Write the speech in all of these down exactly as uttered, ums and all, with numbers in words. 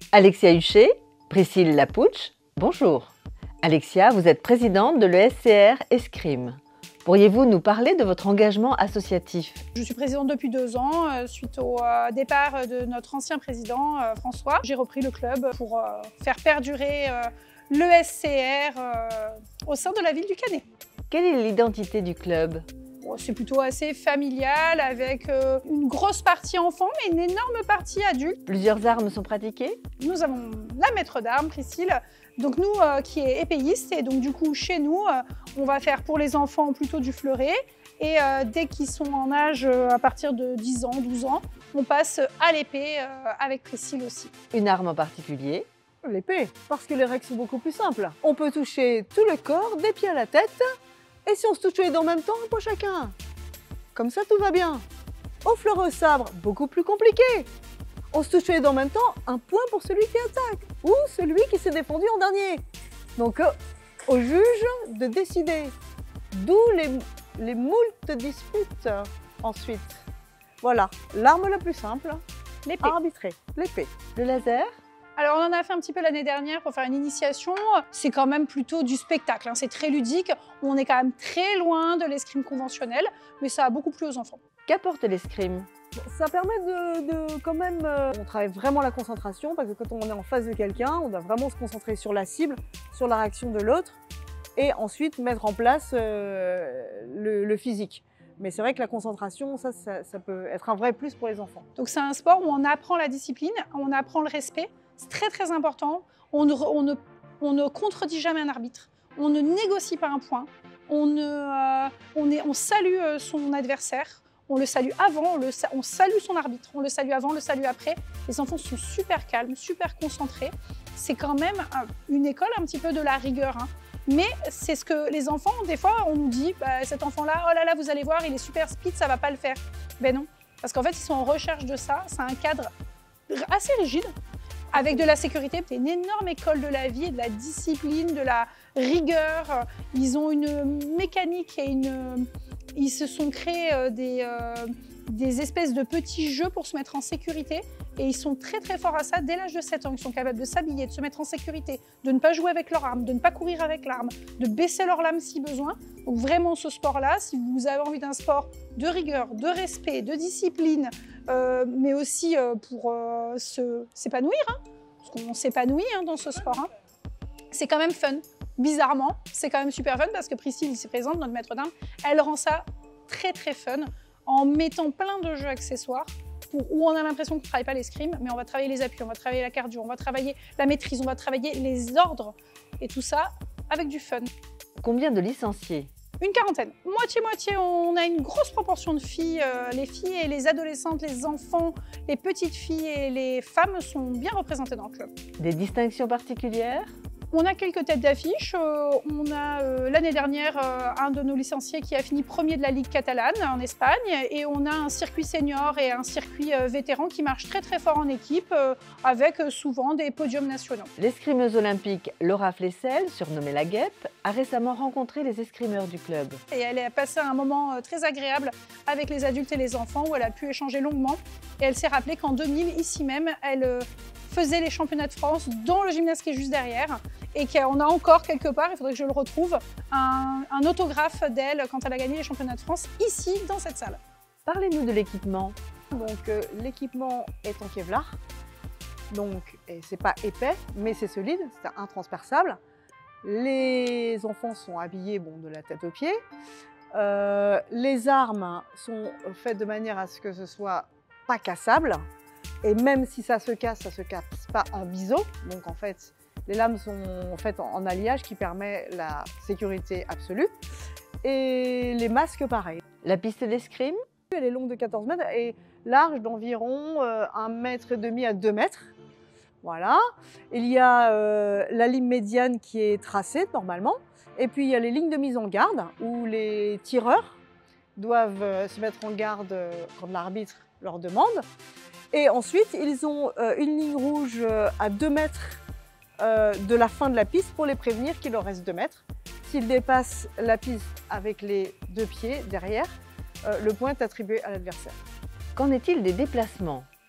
Alexia Huchet, Priscille Lapouche, bonjour. Alexia, vous êtes présidente de l'E S C R Escrime. Pourriez-vous nous parler de votre engagement associatif? Je suis présidente depuis deux ans, euh, suite au euh, départ de notre ancien président euh, François. J'ai repris le club pour euh, faire perdurer euh, l'E S C R euh, au sein de la ville du Canet. Quelle est l'identité du club? Bon, c'est plutôt assez familial, avec euh, une grosse partie enfant, mais une énorme partie adulte. Plusieurs armes sont pratiquées? Nous avons la maître d'armes, Priscille, donc nous euh, qui est épéiste, et donc du coup chez nous, euh, on va faire pour les enfants plutôt du fleuret, et euh, dès qu'ils sont en âge euh, à partir de dix ans, douze ans, on passe à l'épée euh, avec Priscille aussi. Une arme en particulier? L'épée, parce que les règles sont beaucoup plus simples. On peut toucher tout le corps, des pieds à la tête, et si on se touche les deux en même temps, un point chacun. Comme ça, tout va bien. Au fleuret au sabre, beaucoup plus compliqué. On se touche les deux en même temps, un point pour celui qui attaque, ou celui qui s'est défendu en dernier. Donc, euh, au juge de décider. D'où les, les moultes disputes euh, ensuite. Voilà, l'arme la plus simple, L'épée. à arbitrer, l'épée. Le laser? Alors on en a fait un petit peu l'année dernière pour faire une initiation. C'est quand même plutôt du spectacle, hein. C'est très ludique. On est quand même très loin de l'escrime conventionnelle, mais ça a beaucoup plu aux enfants. Qu'apporte l'escrime? Ça permet de, de quand même, euh, on travaille vraiment la concentration, parce que quand on est en face de quelqu'un, on doit vraiment se concentrer sur la cible, sur la réaction de l'autre, et ensuite mettre en place euh, le, le physique. Mais c'est vrai que la concentration, ça, ça, ça peut être un vrai plus pour les enfants. Donc c'est un sport où on apprend la discipline, on apprend le respect. C'est très très important. On ne, on, ne, on ne contredit jamais un arbitre. On ne négocie pas un point. On, ne, euh, on, est, on salue son adversaire. On le salue avant, on, le, on salue son arbitre. On le salue avant, on le salue après. Les enfants sont super calmes, super concentrés. C'est quand même une école un petit peu de la rigueur, hein. Mais c'est ce que les enfants, des fois, on nous dit, bah, cet enfant-là, oh là là, vous allez voir, il est super speed, ça va pas le faire. Ben non, parce qu'en fait, ils sont en recherche de ça. C'est un cadre assez rigide, avec de la sécurité. C'est une énorme école de la vie et de la discipline, de la rigueur. Ils ont une mécanique et une... Ils se sont créés des, euh, des espèces de petits jeux pour se mettre en sécurité. Et ils sont très très forts à ça. Dès l'âge de sept ans, ils sont capables de s'habiller, de se mettre en sécurité, de ne pas jouer avec leur arme, de ne pas courir avec l'arme, de baisser leur lame si besoin. Donc vraiment ce sport-là, si vous avez envie d'un sport de rigueur, de respect, de discipline, euh, mais aussi euh, pour euh, s'épanouir, hein, parce qu'on s'épanouit hein, dans ce sport, hein, c'est quand même fun. Bizarrement, c'est quand même super fun parce que Priscille ici présente, notre maître d'armes, elle rend ça très très fun en mettant plein de jeux accessoires pour, où on a l'impression qu'on ne travaille pas l'escrime, mais on va travailler les appuis, on va travailler la cardio, on va travailler la maîtrise, on va travailler les ordres et tout ça avec du fun. Combien de licenciés? Une quarantaine, moitié-moitié, on a une grosse proportion de filles. Euh, les filles et les adolescentes, les enfants, les petites filles et les femmes sont bien représentées dans le club. Des distinctions particulières? On a quelques têtes d'affiche. Euh, on a euh, l'année dernière euh, un de nos licenciés qui a fini premier de la Ligue catalane en Espagne. Et on a un circuit senior et un circuit euh, vétéran qui marche très très fort en équipe euh, avec euh, souvent des podiums nationaux. L'escrimeuse olympique Laura Flessel, surnommée la Guêpe, a récemment rencontré les escrimeurs du club. Et elle a passé un moment euh, très agréable avec les adultes et les enfants où elle a pu échanger longuement. Et elle s'est rappelée qu'en deux mille, ici même, elle euh, faisait les championnats de France dans le gymnase qui est juste derrière. Et qu'on a encore quelque part, il faudrait que je le retrouve, un, un autographe d'elle quand elle a gagné les championnats de France, ici, dans cette salle. Parlez-nous de l'équipement. Donc euh, l'équipement est en Kevlar, donc c'est pas épais, mais c'est solide, c'est intransperçable. Les enfants sont habillés bon, de la tête aux pieds. Euh, les armes sont faites de manière à ce que ce soit pas cassable. Et même si ça se casse, ça se casse pas en biseau. Donc en fait, les lames sont faites en alliage qui permet la sécurité absolue. Et les masques, pareil. La piste d'escrime? Elle est longue de quatorze mètres et large d'environ euh, un mètre et demi à deux mètres. Voilà. Il y a euh, la ligne médiane qui est tracée normalement. Et puis il y a les lignes de mise en garde où les tireurs doivent euh, se mettre en garde euh, quand l'arbitre leur demande. Et ensuite, ils ont euh, une ligne rouge euh, à deux mètres euh, de la fin de la piste pour les prévenir qu'il leur reste deux mètres. S'ils dépassent la piste avec les deux pieds derrière, euh, le point est attribué à l'adversaire. Qu'en est-il des déplacements?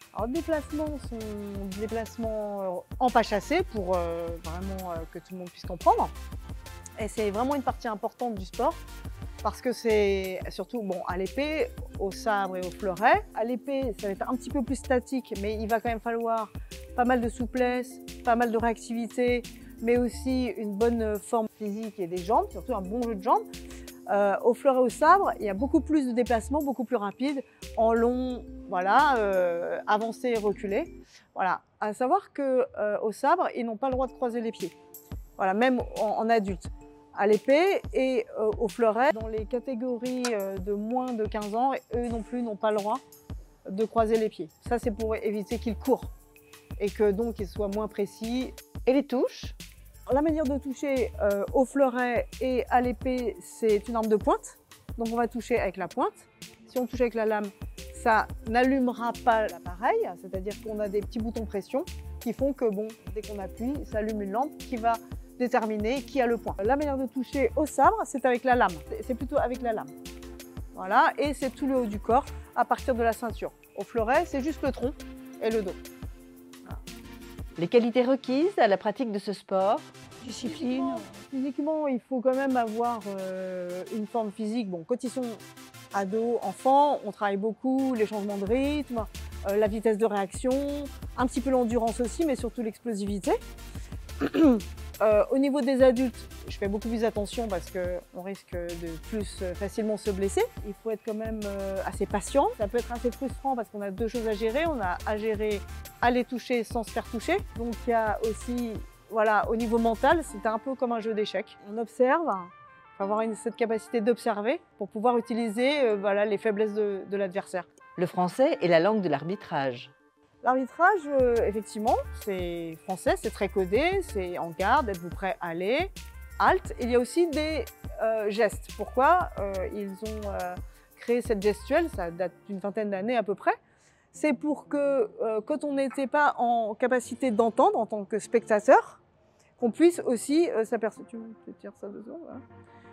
Alors, les déplacements sont des déplacements en pas chassé pour euh, vraiment euh, que tout le monde puisse comprendre. Et c'est vraiment une partie importante du sport parce que c'est surtout bon, à l'épée, au sabre et au fleuret. À l'épée, ça va être un petit peu plus statique, mais il va quand même falloir pas mal de souplesse, pas mal de réactivité, mais aussi une bonne forme physique et des jambes, surtout un bon jeu de jambes. Euh, au fleuret, au sabre, il y a beaucoup plus de déplacements, beaucoup plus rapides, en long, voilà, euh, avancé et reculé. Voilà. À savoir que euh, au sabre, ils n'ont pas le droit de croiser les pieds. Voilà, même en, en adulte. À l'épée et euh, au fleuret, dans les catégories euh, de moins de quinze ans, eux non plus n'ont pas le droit de croiser les pieds. Ça, c'est pour éviter qu'ils courent et que donc ils soient moins précis. Et les touches? La manière de toucher euh, au fleuret et à l'épée, c'est une arme de pointe. Donc on va toucher avec la pointe. Si on touche avec la lame, ça n'allumera pas l'appareil, c'est-à-dire qu'on a des petits boutons pression qui font que bon, dès qu'on appuie, ça allume une lampe qui va déterminer qui a le point. La manière de toucher au sabre, c'est avec la lame. C'est plutôt avec la lame. Voilà, et c'est tout le haut du corps à partir de la ceinture. Au fleuret, c'est juste le tronc et le dos. Voilà. Les qualités requises à la pratique de ce sport? Discipline. Physiquement, il faut quand même avoir euh, une forme physique. Bon, quand ils sont ados, enfants, on travaille beaucoup les changements de rythme, euh, la vitesse de réaction, un petit peu l'endurance aussi, mais surtout l'explosivité. Euh, au niveau des adultes, je fais beaucoup plus attention parce qu'on risque de plus euh, facilement se blesser. Il faut être quand même euh, assez patient. Ça peut être assez frustrant parce qu'on a deux choses à gérer. On a à gérer à les toucher sans se faire toucher. Donc il y a aussi, voilà, au niveau mental, c'est un peu comme un jeu d'échecs. On observe, il faut avoir une, cette capacité d'observer pour pouvoir utiliser euh, voilà, les faiblesses de, de l'adversaire. Le français est la langue de l'arbitrage. L'arbitrage, euh, effectivement, c'est français, c'est très codé, c'est en garde, êtes-vous prêt, allez, halte. Il y a aussi des euh, gestes. Pourquoi euh, ils ont euh, créé cette gestuelle? Ça date d'une vingtaine d'années à peu près. C'est pour que euh, quand on n'était pas en capacité d'entendre en tant que spectateur, qu'on puisse aussi euh, s'apercevoir, tu me tires ça dedans, voilà.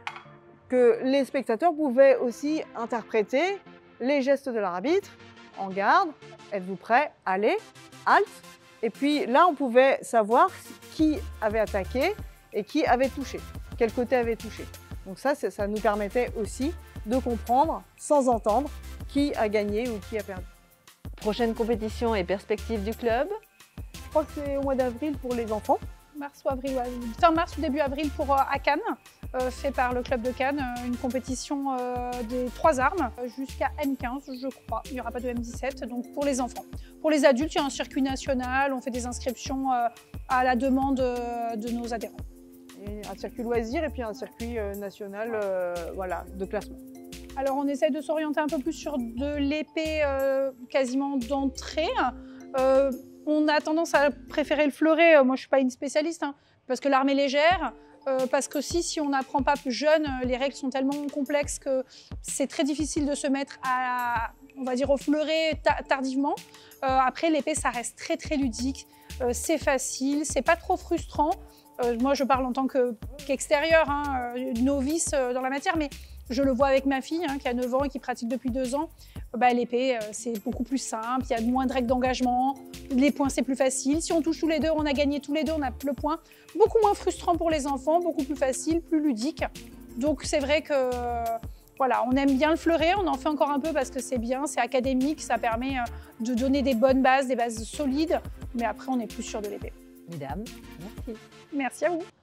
Que les spectateurs pouvaient aussi interpréter les gestes de l'arbitre, en garde, êtes-vous prêt, allez, halte. Et puis là, on pouvait savoir qui avait attaqué et qui avait touché, quel côté avait touché. Donc ça, ça nous permettait aussi de comprendre, sans entendre, qui a gagné ou qui a perdu. Prochaine compétition et perspective du club? Je crois que c'est au mois d'avril pour les enfants. Mars ou avril, ouais. Fin mars ou début avril pour euh, à Cannes, euh, fait par le club de Cannes, euh, une compétition euh, des trois armes euh, jusqu'à M quinze, je crois. Il n'y aura pas de M dix-sept, donc pour les enfants. Pour les adultes, il y a un circuit national, on fait des inscriptions euh, à la demande euh, de nos adhérents. Et un circuit loisir et puis un circuit euh, national euh, voilà, de classement. Alors on essaie de s'orienter un peu plus sur de l'épée euh, quasiment d'entrée. Euh, On a tendance à préférer le fleuret, moi je ne suis pas une spécialiste, hein, parce que l'arme est légère, euh, parce que si, si on n'apprend pas plus jeune, les règles sont tellement complexes que c'est très difficile de se mettre à, on va dire, au fleuret ta tardivement. Euh, après l'épée, ça reste très très ludique, euh, c'est facile, c'est pas trop frustrant. Euh, moi je parle en tant qu'extérieur, hein, novice euh, dans la matière, mais je le vois avec ma fille hein, qui a neuf ans et qui pratique depuis deux ans. Bah, l'épée, euh, c'est beaucoup plus simple, il y a moins de règles d'engagement, les points c'est plus facile. Si on touche tous les deux, on a gagné tous les deux, on a le point. Beaucoup moins frustrant pour les enfants, beaucoup plus facile, plus ludique. Donc c'est vrai que euh, voilà, on aime bien le fleuret, on en fait encore un peu parce que c'est bien, c'est académique, ça permet euh, de donner des bonnes bases, des bases solides, mais après on est plus sûr de l'épée. Mesdames, merci. Merci à vous.